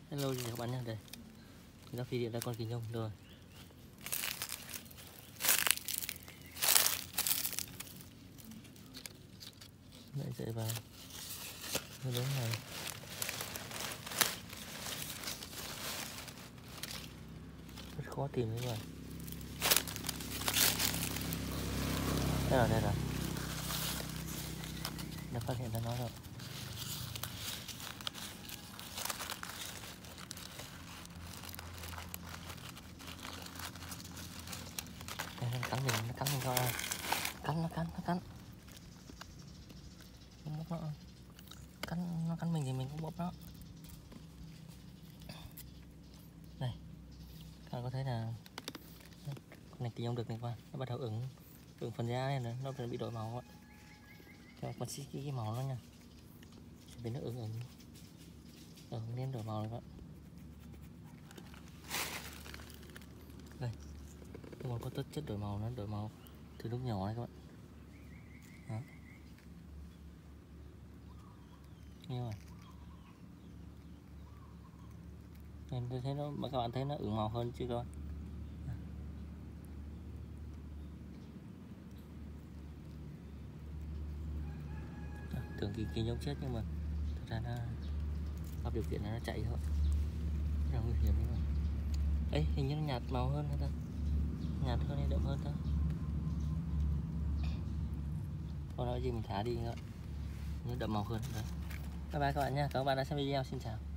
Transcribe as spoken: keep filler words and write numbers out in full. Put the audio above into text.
Hello chào các bạn nhé, đây chúng ta phi điện ra con kỳ nhung rồi. Lại chạy vào cái đống này. Rất khó tìm các bạn. Đây rồi, đây rồi. Đã phát hiện ra nó rồi. Đây, nó cắn mình, nó cắn mình coi. Cắn, nó cắn, nó cắn. Nó bóp nó. Cắn, nó cắn mình thì mình cũng bóp nó. Này, các bạn có thấy là con này kỳ nhung được này qua, nó bắt đầu ửng, ửng phần da này, nó bị đổi màu ạ. Cho con xí cái, cái màu nó nha, sẽ biến nó ửng ửng, ửng nên đổi màu này các bạn. Đây, cái món có tất chất đổi màu, nó đổi màu từ lúc nhỏ này các bạn. Đó. Như vậy. Nên tôi thấy nó, các bạn thấy nó ửng màu hơn chứ các bạn. Tưởng kỳ kỳ nhung chết nhưng mà thực ra nó gặp điều kiện là nó chạy thôi, rất là nguy hiểm đấy mà. Ấy hình như nó nhạt màu hơn hả ta, nhạt hơn hay đậm hơn ta. Còn nói gì mình thả đi nữa, nó đậm màu hơn đấy. Bye bye các bạn nha, các bạn đã xem video, xin chào.